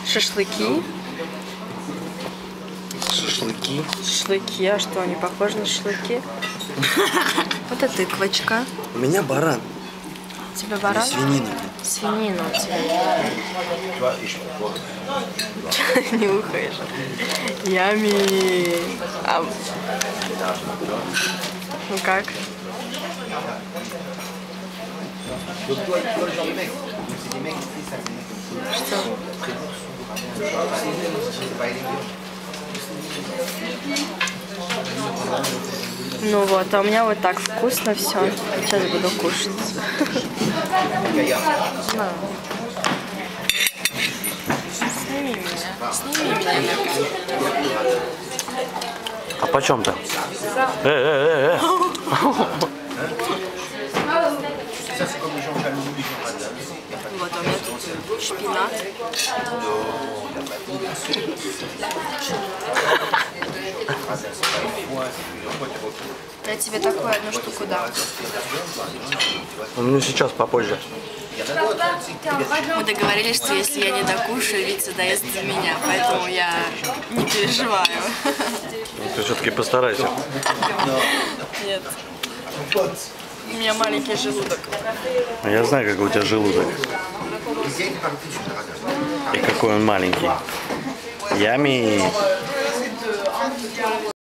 Шашлыки. Шашлыки. Шашлыки, а что, они похожи на шашлыки? Вот это тыквочка. У меня баран. У тебя баран? Свинина. Свинина у тебя. Нюхаешь. Ями. Ну как? Что? Ну вот, а у меня вот так вкусно все. Сейчас буду кушать. Сними меня. Сними меня. А почем-то? Вот, у меня тут шпинат. Я тебе такую одну штуку дам. Ну сейчас попозже. Мы договорились, что если я не докушаю, Витя доест за меня, поэтому я не переживаю. Ты все-таки постарайся. Нет. У меня маленький желудок. Я знаю, какой у тебя желудок. И какой он маленький. Ями.